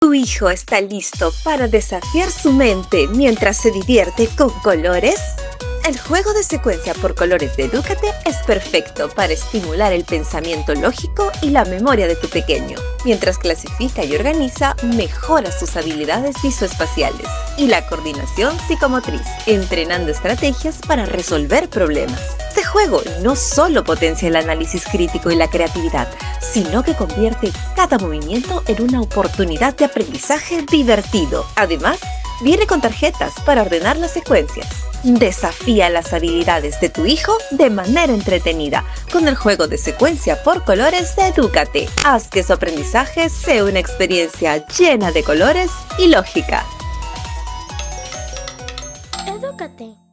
¿Tu hijo está listo para desafiar su mente mientras se divierte con colores? El juego de secuencia por colores de Educate es perfecto para estimular el pensamiento lógico y la memoria de tu pequeño. Mientras clasifica y organiza, mejora sus habilidades visoespaciales y la coordinación psicomotriz, entrenando estrategias para resolver problemas. Este juego no solo potencia el análisis crítico y la creatividad, sino que convierte cada movimiento en una oportunidad de aprendizaje divertido. Además, viene con tarjetas para ordenar las secuencias. Desafía las habilidades de tu hijo de manera entretenida con el juego de secuencia por colores de Educate. Haz que su aprendizaje sea una experiencia llena de colores y lógica. Edúcate.